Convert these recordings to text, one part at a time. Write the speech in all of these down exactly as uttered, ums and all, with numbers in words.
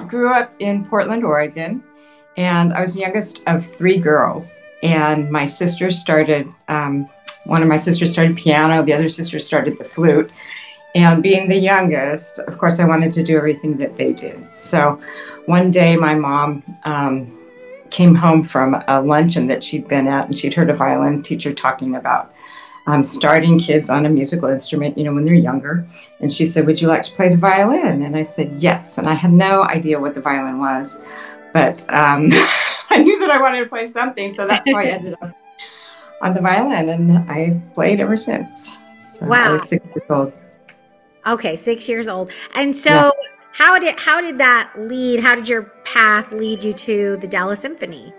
grew up in Portland, Oregon, and I was the youngest of three girls. And my sister started, um, one of my sisters started piano, the other sister started the flute. And being the youngest, of course, I wanted to do everything that they did. So one day my mom um, came home from a luncheon that she'd been at, and she'd heard a violin teacher talking about um, starting kids on a musical instrument, you know, when they're younger. And she said, would you like to play the violin? And I said, yes. And I had no idea what the violin was, but um, I knew that I wanted to play something. So that's how I ended up on the violin, and I played ever since. So wow. I was six years old. Okay, six years old. And so Yeah. how did how did that lead? How did your path lead you to the Dallas Symphony?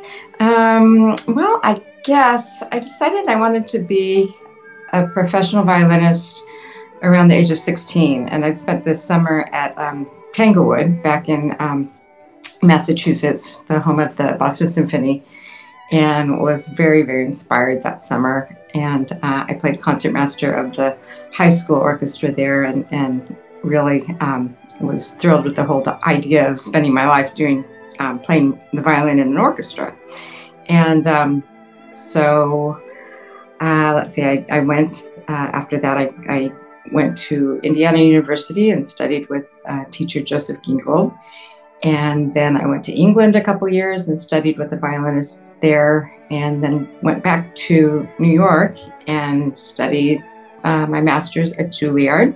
Um, well, I guess I decided I wanted to be a professional violinist around the age of sixteen. And I'd spent this summer at um, Tanglewood back in um, Massachusetts, the home of the Boston Symphony, and was very, very inspired that summer. And uh, I played concertmaster of the high school orchestra there, and, and really um, was thrilled with the whole idea of spending my life doing um, playing the violin in an orchestra. And um, so, uh, let's see, I, I went, uh, after that, I, I went to Indiana University and studied with uh, teacher Joseph Gingold. And then I went to England a couple years and studied with a violinist there, and then went back to New York and studied uh, my master's at Juilliard.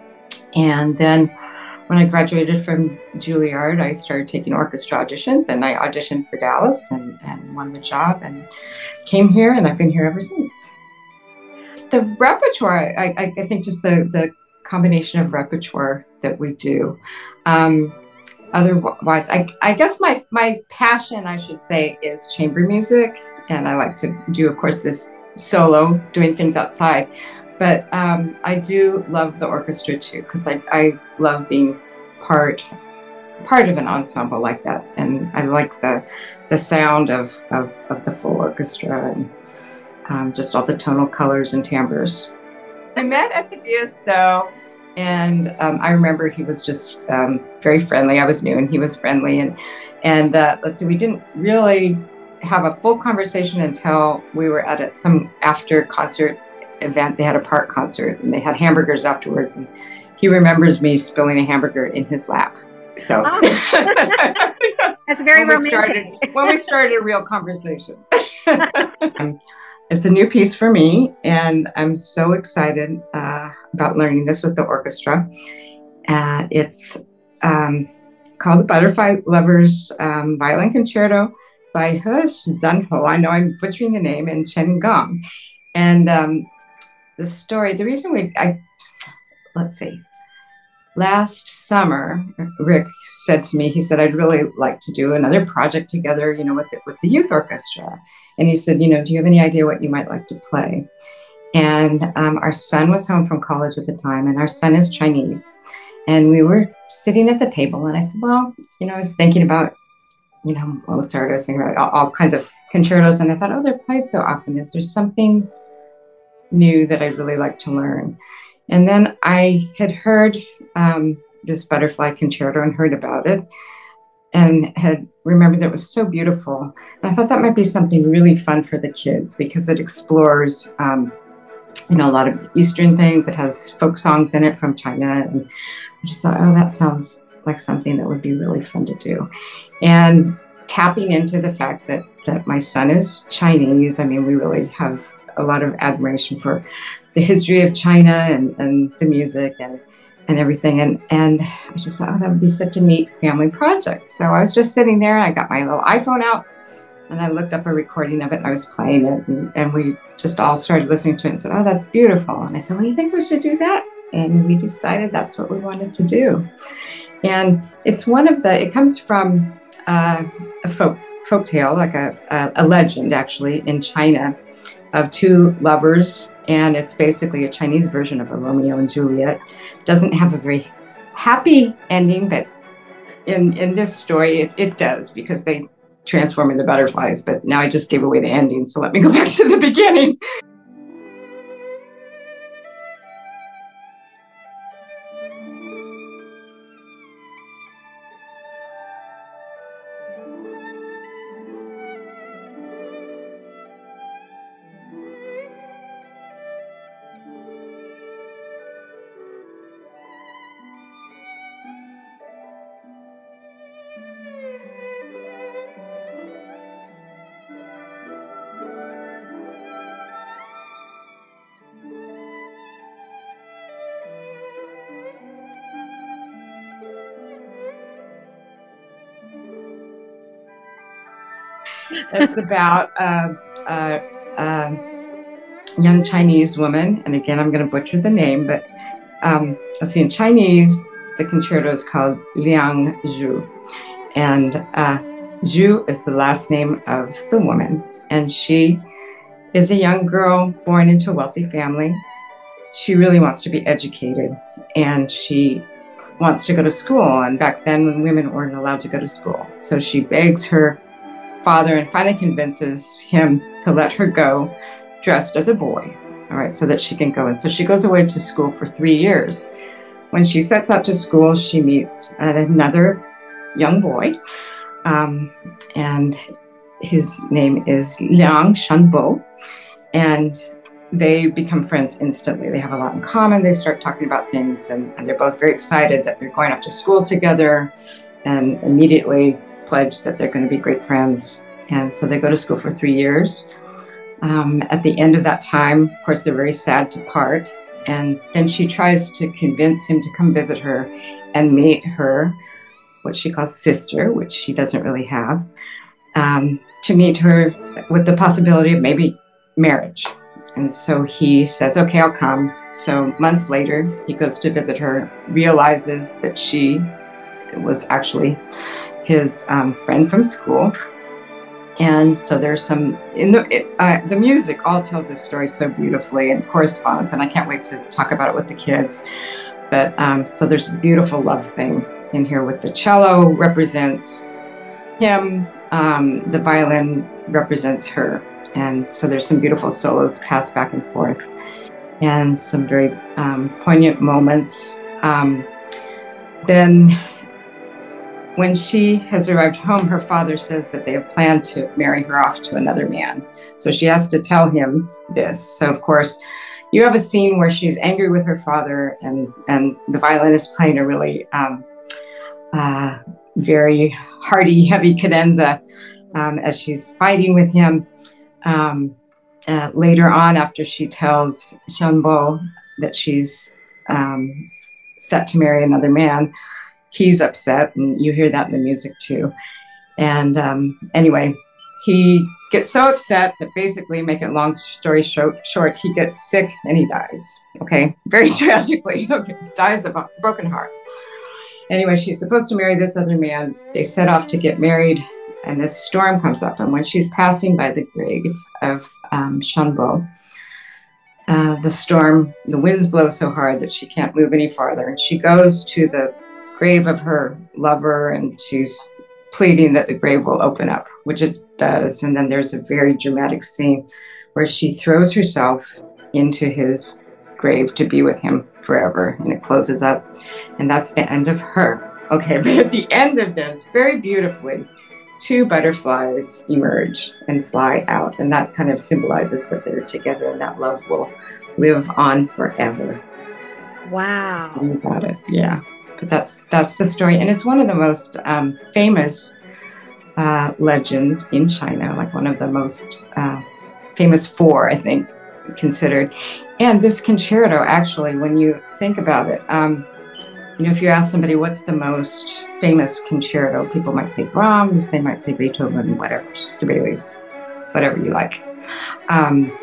And then when I graduated from Juilliard, I started taking orchestra auditions, and I auditioned for Dallas and, and won the job and came here, and I've been here ever since. The repertoire, I, I think just the, the combination of repertoire that we do. Um, Otherwise, I, I guess my, my passion, I should say, is chamber music. And I like to do, of course, this solo, doing things outside. But um, I do love the orchestra, too, because I, I love being part part of an ensemble like that. And I like the the sound of, of, of the full orchestra and um, just all the tonal colors and timbres. I met at the D S O. And um, I remember he was just um, very friendly. I was new and he was friendly. And, and uh, let's see, we didn't really have a full conversation until we were at a, some after concert event. They had a park concert and they had hamburgers afterwards. And he remembers me spilling a hamburger in his lap. So oh. that's, that's very when romantic. We started, when we started a real conversation. um, It's a new piece for me, and I'm so excited uh, about learning this with the orchestra. Uh, it's um, called the Butterfly Lovers um, Violin Concerto by He Zunho. I know I'm butchering the name, and Chen Gong. And um, the story, the reason we, I, let's see, last summer, Rick said to me, he said, I'd really like to do another project together, you know, with the, with the youth orchestra. And he said, you know, do you have any idea what you might like to play? And um, our son was home from college at the time, and our son is Chinese. And we were sitting at the table, and I said, well, you know, I was thinking about, you know, Mozart, I was thinking about all, all kinds of concertos. And I thought, oh, they're played so often. Is there something new that I'd really like to learn? And then I had heard um, this Butterfly Concerto and heard about it, and had remembered that it was so beautiful. And I thought that might be something really fun for the kids because it explores, um, you know, a lot of Eastern things. It has folk songs in it from China. And I just thought, oh, that sounds like something that would be really fun to do. And tapping into the fact that, that my son is Chinese, I mean, we really have a lot of admiration for the history of China and, and the music and and everything. And, and I just thought, oh, that would be such a neat family project. So I was just sitting there and I got my little iPhone out and I looked up a recording of it and I was playing it. And, and we just all started listening to it and said, oh, that's beautiful. And I said, well, you think we should do that? And we decided that's what we wanted to do. And it's one of the, it comes from uh, a folk, folk tale, like a, a, a legend actually in China of two lovers, and it's basically a Chinese version of a Romeo and Juliet. Doesn't have a very happy ending, but in, in this story, it, it does, because they transform into butterflies. But now I just gave away the ending, so let me go back to the beginning. It's about a, a, a young Chinese woman, and again, I'm going to butcher the name, but um, let's see, in Chinese, the concerto is called Liang Zhu, and uh, Zhu is the last name of the woman, and she is a young girl born into a wealthy family. She really wants to be educated, and she wants to go to school. And back then, when women weren't allowed to go to school, so she begs her father and finally convinces him to let her go dressed as a boy, all right, so that she can go. And so she goes away to school for three years. When she sets out to school, she meets another young boy, um, and his name is Liang Shanbo, and they become friends instantly. They have a lot in common. They start talking about things, and, and they're both very excited that they're going off to school together, and immediately pledge that they're going to be great friends. And so they go to school for three years. Um, at the end of that time, of course, they're very sad to part. And then she tries to convince him to come visit her and meet her, what she calls sister, which she doesn't really have, um, to meet her with the possibility of maybe marriage. And so he says, okay, I'll come. So months later, he goes to visit her, realizes that she was actually his um, friend from school. And so there's some, in the, it, uh, the music all tells this story so beautifully and corresponds, and I can't wait to talk about it with the kids. But um, so there's a beautiful love thing in here with the cello represents him, um, the violin represents her. And so there's some beautiful solos passed back and forth, and some very um, poignant moments. Um, then when she has arrived home, her father says that they have planned to marry her off to another man. So she has to tell him this. So of course, you have a scene where she's angry with her father, and, and the violinist playing a really um, uh, very hearty, heavy cadenza um, as she's fighting with him. Um, uh, later on, after she tells Shanbo that she's um, set to marry another man, he's upset, and you hear that in the music too. And um, anyway, he gets so upset that basically, make it long story short, short, he gets sick and he dies. Okay, very tragically. Okay, dies of a broken heart. Anyway, she's supposed to marry this other man. They set off to get married, and this storm comes up. And when she's passing by the grave of um, Shanbo, uh, the storm, the winds blow so hard that she can't move any farther. And she goes to the grave of her lover, and she's pleading that the grave will open up, which it does. And then there's a very dramatic scene where she throws herself into his grave to be with him forever, and it closes up, and that's the end of her. Okay, but at the end of this, very beautifully, two butterflies emerge and fly out, and that kind of symbolizes that they're together, and that love will live on forever. Wow. So about it, yeah. But that's that's the story, and it's one of the most um, famous uh, legends in China, like one of the most uh, famous four, I think, considered. And this concerto, actually, when you think about it, um, you know, if you ask somebody what's the most famous concerto, people might say Brahms, they might say Beethoven, whatever, Sibelius, whatever you like. Um,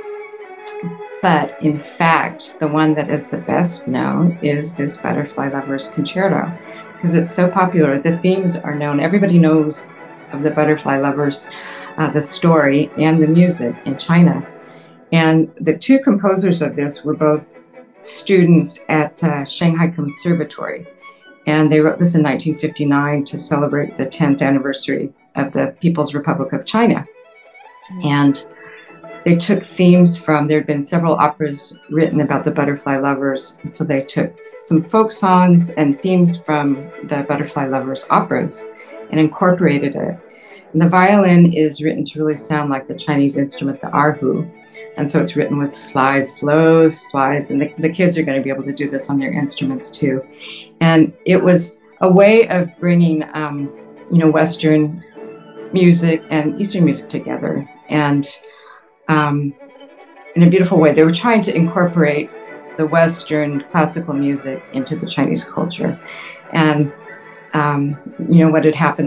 but in fact, the one that is the best known is this Butterfly Lovers Concerto, because it's so popular. The themes are known. Everybody knows of the Butterfly Lovers, uh, the story and the music in China. And the two composers of this were both students at uh, Shanghai Conservatory. And they wrote this in nineteen fifty-nine to celebrate the tenth anniversary of the People's Republic of China. Mm-hmm. And they took themes from, there had been several operas written about the Butterfly Lovers. And so they took some folk songs and themes from the Butterfly Lovers operas and incorporated it. And the violin is written to really sound like the Chinese instrument, the erhu. And so it's written with slides, slow slides, and the, the kids are going to be able to do this on their instruments too. And it was a way of bringing, um, you know, Western music and Eastern music together, and um, in a beautiful way. They were trying to incorporate the Western classical music into the Chinese culture. And, um, you know, what had happened, like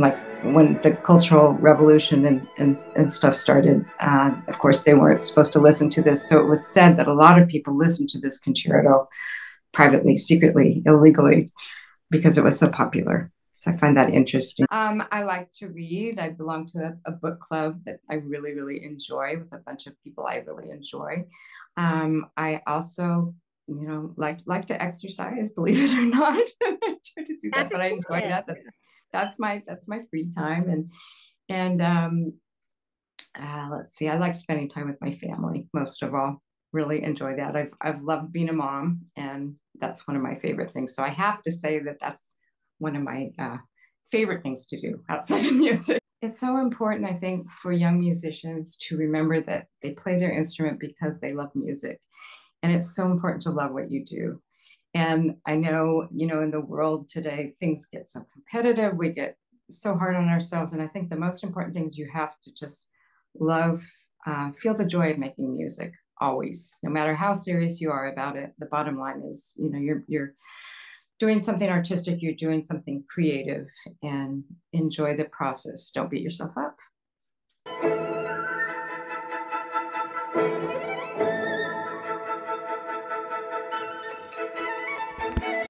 when the Cultural Revolution and, and, and stuff started, uh, of course, they weren't supposed to listen to this. So it was said that a lot of people listened to this concerto privately, secretly, illegally, because it was so popular. So I find that interesting. Um, I like to read. I belong to a, a book club that I really, really enjoy with a bunch of people I really enjoy. Um, I also, you know, like like to exercise, believe it or not. I try to do that, but I enjoy that. That's that's my that's my free time. And and um, uh, let's see, I like spending time with my family most of all. Really enjoy that. I've I've loved being a mom, and that's one of my favorite things. So I have to say that that's one of my uh, favorite things to do outside of music. It's so important, I think, for young musicians to remember that they play their instrument because they love music. And it's so important to love what you do. And I know, you know, in the world today, things get so competitive. We get so hard on ourselves. And I think the most important thing is you have to just love, uh, feel the joy of making music always, no matter how serious you are about it. The bottom line is, you know, you're, you're doing something artistic, you're doing something creative, and enjoy the process. Don't beat yourself up.